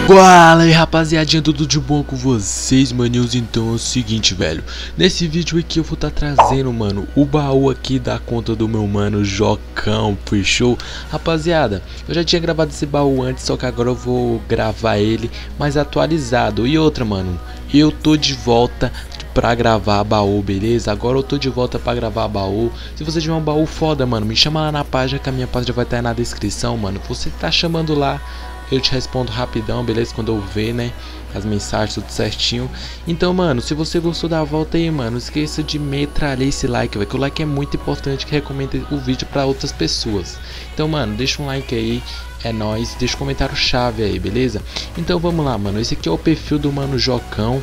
Fala aí rapaziadinha, tudo de bom com vocês, maninhos? Então é o seguinte, velho, nesse vídeo aqui eu vou estar trazendo, mano, o baú aqui da conta do meu mano Jocão, fechou? Rapaziada, eu já tinha gravado esse baú antes, só que agora eu vou gravar ele mais atualizado. E outra, mano, eu tô de volta pra gravar baú, beleza? Agora eu tô de volta pra gravar baú. Se você tiver um baú foda, mano, me chama lá na página, que a minha página vai estar aí na descrição, mano. Você tá chamando lá, eu te respondo rapidão, beleza? Quando eu ver, né, as mensagens, tudo certinho. Então, mano, se você gostou da volta aí, mano, não esqueça de metralhar esse like, velho, que o like é muito importante, que recomenda o vídeo pra outras pessoas. Então, mano, deixa um like aí, é nóis, deixa um comentário chave aí, beleza? Então vamos lá, mano, esse aqui é o perfil do mano Jocão.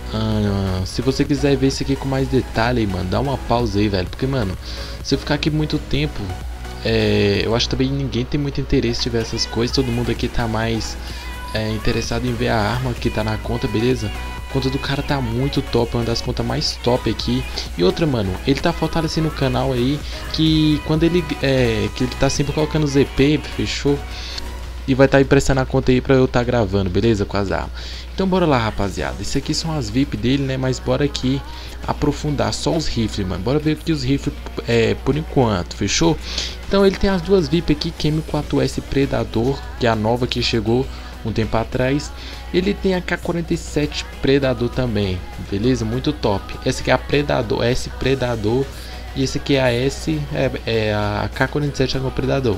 Se você quiser ver isso aqui com mais detalhe, mano, dá uma pausa aí, velho, porque, mano, se eu ficar aqui muito tempo, eu acho que também ninguém tem muito interesse em ver essas coisas. Todo mundo aqui tá mais interessado em ver a arma que tá na conta, beleza? A conta do cara tá muito top, uma das contas mais top aqui. E outra, mano, ele tá fortalecendo o canal aí, que quando ele que ele tá sempre colocando ZP, fechou? E vai estar emprestando a conta aí pra eu estar gravando, beleza? Com as armas. Então bora lá, rapaziada. Isso aqui são as VIP dele, né? Mas bora aqui aprofundar só os rifles, mano. Bora ver aqui os rifles por enquanto, fechou? Então ele tem as duas VIP aqui, que M4S Predador, que é a nova que chegou um tempo atrás. Ele tem a K47 Predador também, beleza? Muito top. Essa aqui é a Predador, S Predador. E esse aqui é a S, a K47 é o Predador.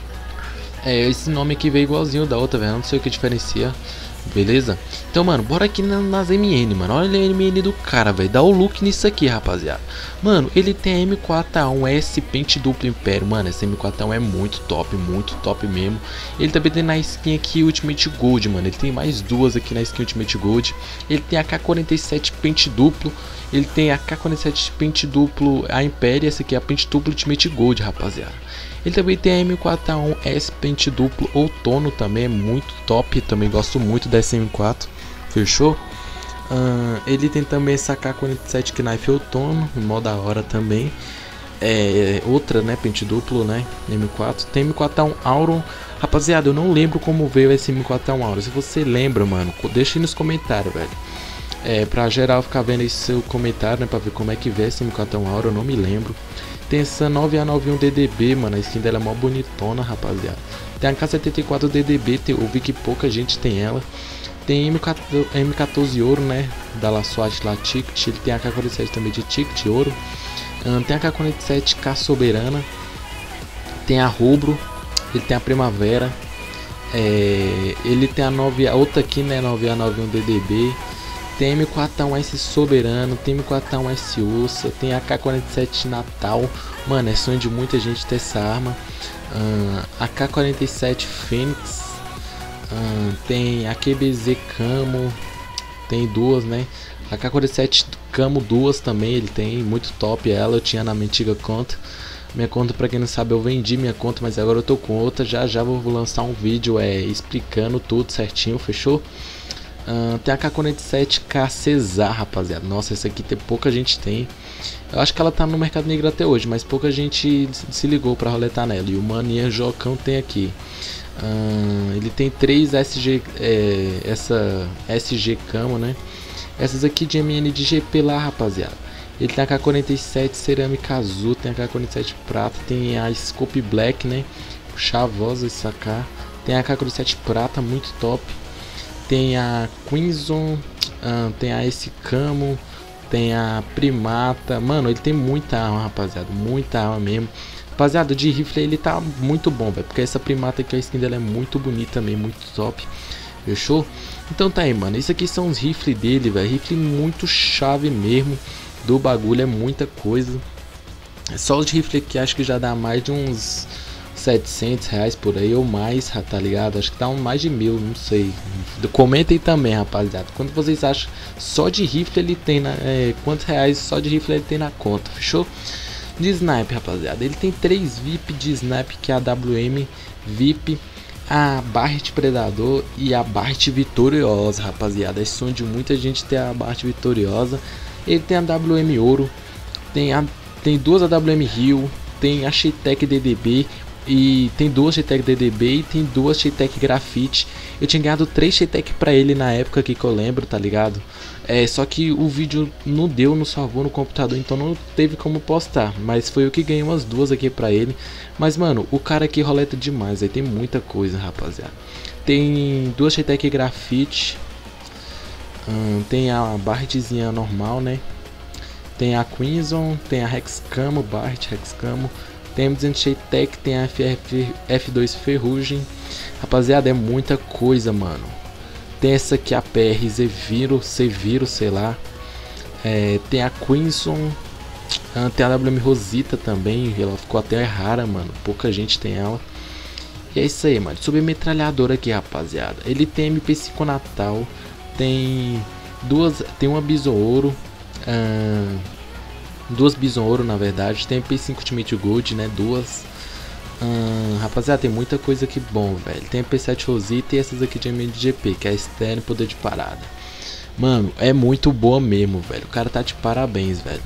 Esse nome aqui veio igualzinho da outra, velho. Não sei o que diferencia. Beleza? Então, mano, bora aqui nas MN, mano. Olha a MN do cara, velho. Dá o look nisso aqui, rapaziada. Mano, ele tem a M4A1S Pente Duplo Império. Mano, essa M4A1 é muito top mesmo. Ele também tem na skin aqui Ultimate Gold, mano. Ele tem mais duas aqui na skin Ultimate Gold. Ele tem a K47 Pente Duplo. Ele tem a K47 Pente Duplo a Império. Essa aqui é a Pente Duplo Ultimate Gold, rapaziada. Ele também tem a M4A1S Pente Duplo Outono, também é muito top, também gosto muito dessa M4, fechou? Ele tem também essa K47 Knife Outono, mó da hora também. Outra, né, pente duplo, né, M4. Tem M4A1 Auron. Rapaziada, eu não lembro como veio esse M4A1 Auron. Se você lembra, mano, deixa aí nos comentários, velho. Pra geral ficar vendo esse seu comentário, né, pra ver como é que veio esse M4A1 Auron, eu não me lembro. Tem essa 9A91 DDB, mano, a skin dela é mó bonitona, rapaziada. Tem a K74 DDB, eu vi que pouca gente tem ela. Tem M14 Ouro, né, da La SWAT lá, Ticket. Ele tem a K47 também de Ticket Ouro. Tem a K47K Soberana. Tem a Rubro. Ele tem a Primavera. Ele tem a outra aqui, né, 9A91 DDB. Tem M4A1S Soberano, tem M4A1S Ursa, tem a K47 Natal. Mano, é sonho de muita gente ter essa arma. A K47 Fênix. Tem a QBZ Camo. Tem duas, né? A K47 Camo duas também, ele tem, muito top ela. Eu tinha na minha antiga conta. Minha conta, pra quem não sabe, eu vendi minha conta, mas agora eu tô com outra. Já vou lançar um vídeo explicando tudo certinho, fechou? Tem a K47K Cesar, rapaziada. Nossa, essa aqui pouca gente tem. Eu acho que ela tá no mercado negro até hoje, mas pouca gente se ligou pra roletar nela. E o maninha Jocão tem aqui. Ele tem 3 SG, essa SG Camo, né? Essas aqui de MN de GP lá, rapaziada. Ele tem a K47 Cerâmica Azul, tem a K47 Prata, tem a Scope Black, né? Chavosa essa AK. Tem a K47 Prata, muito top. Tem a Quinzon, tem a S Camo, tem a Primata. Mano, ele tem muita arma, rapaziada, muita arma mesmo. Rapaziada, de rifle ele tá muito bom, velho, porque essa Primata aqui, a skin dela é muito bonita também, muito top, fechou? Então tá aí, mano, isso aqui são os rifles dele, velho, rifle muito chave mesmo do bagulho, é muita coisa. Só os rifles aqui acho que já dá mais de uns R$700 por aí ou mais, tá ligado? Acho que tá mais de 1000, não sei. Comentem também, rapaziada. Quanto vocês acham só de rifle ele tem quantos reais só de rifle ele tem na conta, fechou? De sniper, rapaziada, ele tem 3 VIP de sniper, que é a WM VIP, a Barret Predador e a Barret Vitoriosa, rapaziada. É sonho de muita gente ter a Barret Vitoriosa. Ele tem a WM Ouro, tem duas AWM Rio, tem a Cheetec DDB, E tem duas Cheetec DDB e tem duas Cheetec Grafite. Eu tinha ganhado 3 Cheetec pra ele na época que eu lembro, tá ligado? Só que o vídeo não deu, não salvou no computador, então não teve como postar. Mas foi eu que ganhei umas duas aqui pra ele. Mas mano, o cara aqui roleta demais, aí tem muita coisa, rapaziada. Tem duas Cheetec Grafite. Tem a Barretzinha normal, né? Tem a Quinzon, tem a Hexcamo, Barret, Hexcamo. Tem a M200 Cheetec, tem a F2 Ferrugem. Rapaziada, é muita coisa, mano. Tem essa aqui, a PR Seviro, sei lá. Tem a Quinzon. Tem a WM Rosita também. Ela ficou até rara, mano. Pouca gente tem ela. E é isso aí, mano. Sobre metralhadora aqui, rapaziada. Ele tem MP5 Natal. Tem uma Bison Ouro. Duas Bison Ouro, na verdade. Tem MP5 Ultimate Gold, né? Duas. Rapaziada, tem muita coisa aqui bom, velho. Tem MP7 Rosita e essas aqui de MDGP, que é externo e poder de parada. Mano, é muito boa mesmo, velho. O cara tá de parabéns, velho.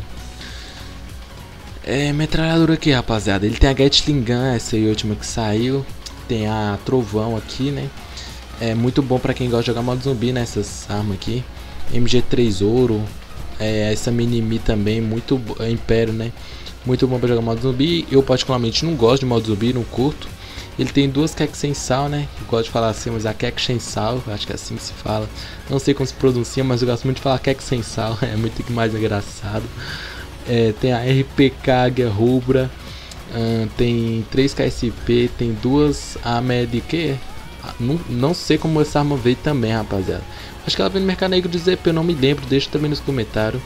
Metralhadora aqui, rapaziada. Ele tem a Gatling Gun, essa aí última que saiu. Tem a Trovão aqui, né? É muito bom pra quem gosta de jogar modo zumbi, né? Essas armas aqui. MG3 Ouro. Essa Mini-Mi também, muito Império, né? Muito bom pra jogar modo zumbi. Eu particularmente não gosto de modo zumbi, não curto. Ele tem duas Keck sem sal, né? Eu gosto de falar assim, mas a Keck sem sal, acho que é assim que se fala. Não sei como se pronuncia, mas eu gosto muito de falar Keck sem sal, é muito mais engraçado. Tem a RPK Águia Rubra. Tem 3 KSP, tem duas AMED que não sei como essa arma veio também, rapaziada. Acho que ela veio no Mercado Negro do ZP, eu não me lembro, deixa também nos comentários.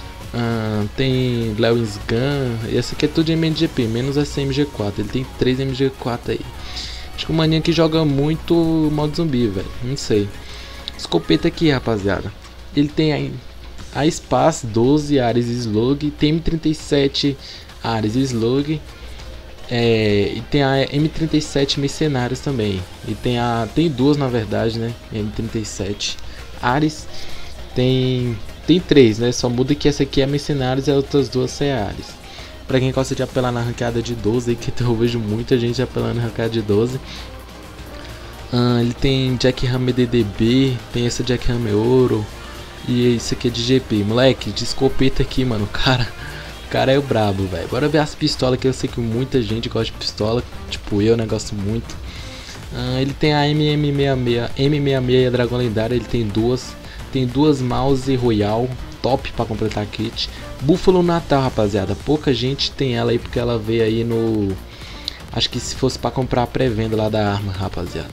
Tem Lewis Gun, essa aqui é tudo de MGP, menos essa MG4, ele tem 3 MG4 aí. Acho que o maninho que joga muito modo zumbi, velho, não sei. Escopeta aqui, rapaziada. Ele tem a Space 12 Ares Slug, tem M37 Ares Slug. E tem a M37 Mercenários também. E tem duas na verdade, né? M37 Ares. Tem 3, né? Só muda que essa aqui é Mercenários e as outras duas são Ares. Pra quem gosta de apelar na ranqueada de 12, que eu vejo muita gente apelando na ranqueada de 12. Ele tem Jack Hammer DDB, tem essa Jack Hammer Ouro. E isso aqui é de GP. Moleque, de escopeta aqui, mano. O cara é o brabo, velho. Bora ver as pistolas, que eu sei que muita gente gosta de pistola. Tipo eu, né? Gosto muito. Ele tem a M66 e a Dragão Lendária. Ele tem duas. Tem duas Mouse Royal. Top pra completar kit. Búfalo Natal, rapaziada. Pouca gente tem ela aí porque ela veio aí no... Acho que se fosse pra comprar a pré-venda lá da arma, rapaziada.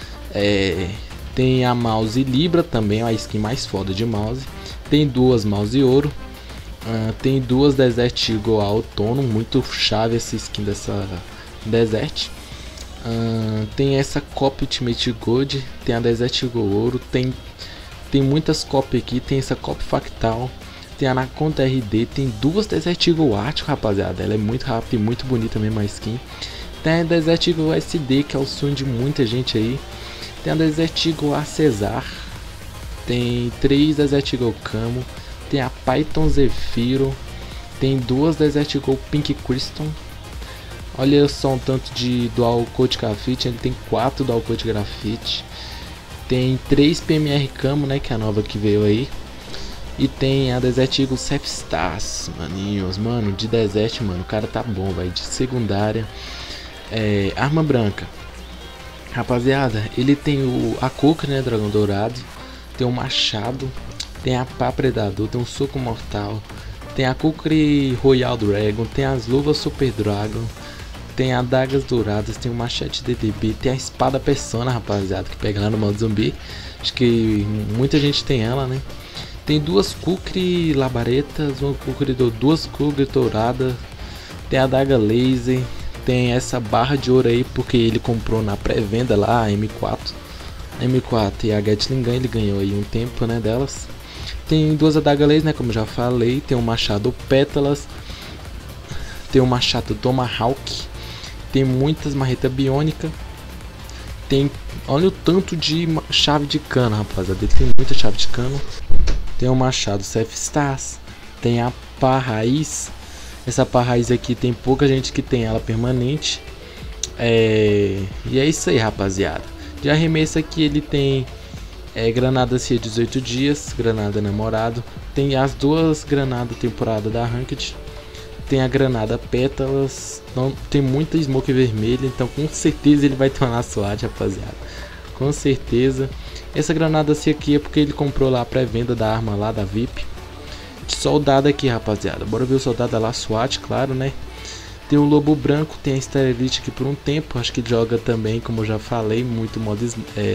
Tem a Mouse Libra também, a skin mais foda de mouse. Tem duas Mouse Ouro. Tem duas Desert Eagle Autônomo, muito chave essa skin dessa Desert. Tem essa Copy Ultimate Gold, tem a Desert Eagle Ouro, tem muitas copy aqui, tem essa Copy Factal, tem a Anaconda RD, tem duas Desert Eagle Ártico, rapaziada, ela é muito rápida e muito bonita mesmo a skin. Tem a Desert Eagle SD, que é o sonho de muita gente aí. Tem a Desert Eagle A Cesar, tem 3 Desert Eagle Camo. Tem a Python Zephyro. Tem duas Desert Eagle Pink Crystal. Olha só um tanto de Dual Coat Grafite. Ele tem 4 Dual Coat Grafite. Tem 3 PMR Camo, né? Que é a nova que veio aí. E tem a Desert Eagle Seth Stars. Maninhos, mano, de Desert, mano. O cara tá bom, velho. De secundária. Arma branca. Rapaziada, ele tem a Coca, né? Dragão Dourado. Tem o Machado. Tem a Pá Predador, tem um Soco Mortal, tem a Kukri Royal Dragon, tem as Luvas Super Dragon, tem adagas douradas, tem o Machete DDB, tem a Espada Persona, rapaziada, que pega lá no modo zumbi. Acho que muita gente tem ela, né? Tem duas Kukri Labaretas, duas Kukri Douradas, tem a adaga Laser, tem essa barra de ouro aí, porque ele comprou na pré-venda lá, a M4 e a Gatling Gun, ele ganhou aí um tempo, né, delas. Tem duas adagas laser, né, como já falei. Tem um machado Pétalas. Tem um machado Tomahawk. Tem muitas marretas biônicas. Tem... Olha o tanto de chave de cano, rapaziada. Ele tem muita chave de cano. Tem um machado Seth Stars. Tem a pá raiz. Essa pá raiz aqui tem pouca gente que tem ela permanente. E é isso aí, rapaziada. De arremesso aqui ele tem granada CIA 18 dias, granada namorado. Tem as duas granadas temporada da Ranked. Tem a granada pétalas. Não, tem muita smoke vermelha, então com certeza ele vai tomar SWAT, rapaziada. Com certeza. Essa granada CIA aqui é porque ele comprou lá a pré-venda da arma lá da VIP. Soldado aqui, rapaziada. Bora ver o soldado lá, SWAT, claro, né? Tem o Lobo Branco, tem a Star Elite aqui por um tempo. Acho que joga também, como eu já falei, muito modo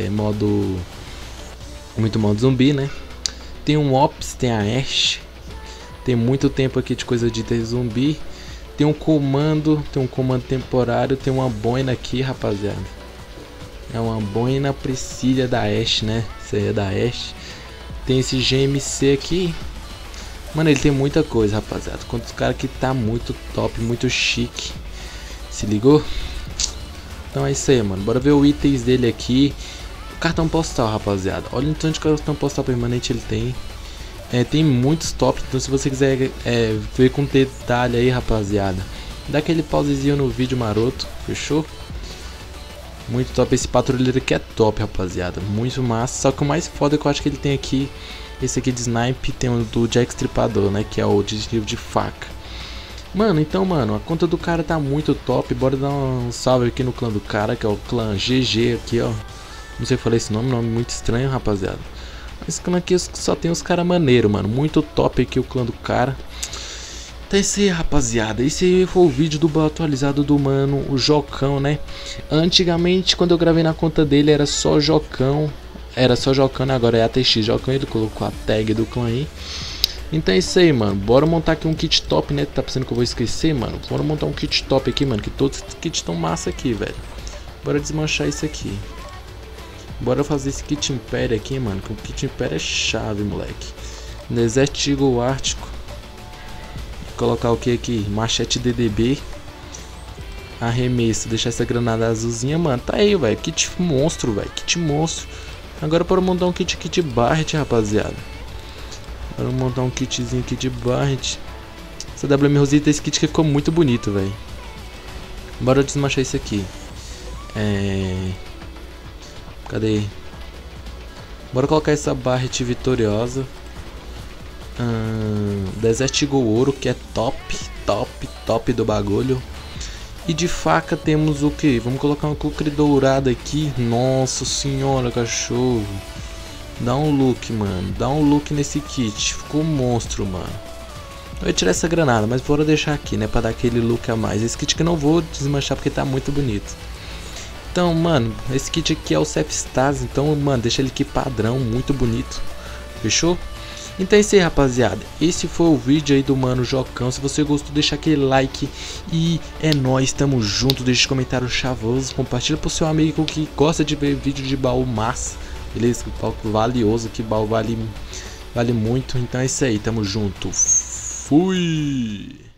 zumbi, né? Tem um Ops, tem a Ashe. Tem muito tempo aqui de coisa de ter zumbi. Tem um comando temporário. Tem uma boina aqui, rapaziada. É uma boina Priscila da Ashe, né? Isso aí é da Ashe. Tem esse GMC aqui. Mano, ele tem muita coisa, rapaziada. Quanto os caras que tá muito top, muito chique. Se ligou? Então é isso aí, mano. Bora ver os itens dele aqui. Cartão postal, rapaziada. Olha o tanto de cartão postal permanente ele tem. Tem muitos tops. Então se você quiser ver com detalhe aí, rapaziada, dá aquele pausezinho no vídeo maroto. Fechou? Muito top. Esse patrulheiro aqui é top, rapaziada. Muito massa. Só que o mais foda que eu acho que ele tem aqui, esse aqui de snipe, tem o do Jack Stripador, né? Que é o desnível de faca. Mano, então, mano, a conta do cara tá muito top. Bora dar um salve aqui no clã do cara, que é o clã GG aqui, ó. Não sei falar esse nome muito estranho, rapaziada. Esse clã aqui só tem os caras maneiros, mano. Muito top aqui o clã do cara. Então é isso aí, rapaziada. Esse aí foi o vídeo do atualizado do mano, o Jocão, né? Antigamente, quando eu gravei na conta dele, era só Jocão. Né? Agora é ATX Jocão. Ele colocou a tag do clã aí. Então é isso aí, mano. Bora montar aqui um kit top, né? Tá pensando que eu vou esquecer, mano? Bora montar um kit top aqui, mano. Que todos os kits estão massa aqui, velho. Bora desmanchar isso aqui. Bora fazer esse kit Império aqui, mano. Que o kit Império é chave, moleque. Desert Eagle Ártico. Colocar o que aqui? Machete DDB. Arremesso. Deixar essa granada azulzinha, mano. Tá aí, velho. Kit monstro, velho. Kit monstro. Agora para montar um kit Barret, rapaziada. Para montar um kitzinho aqui de Barret. Essa WM Rosita, esse kit que ficou muito bonito, velho. Bora desmanchar isso aqui. Cadê? Bora colocar essa Barret vitoriosa. Desert Eagle Ouro, que é top do bagulho. E de faca temos o que? Vamos colocar uma cucre dourada aqui. Nossa senhora, cachorro. Dá um look, mano. Dá um look nesse kit. Ficou monstro, mano. Eu ia tirar essa granada, mas bora deixar aqui, né? Pra dar aquele look a mais. Esse kit que eu não vou desmanchar porque tá muito bonito. Então, mano, esse kit aqui é o Self Stars. Então, mano, deixa ele aqui padrão, muito bonito. Fechou? Então é isso aí, rapaziada. Esse foi o vídeo aí do mano Jocão. Se você gostou, deixa aquele like. E é nóis, tamo junto. Deixa comentário chavoso. Compartilha pro seu amigo que gosta de ver vídeo de baú massa. Beleza? Baú valioso, que baú vale muito. Então é isso aí, tamo junto. Fui!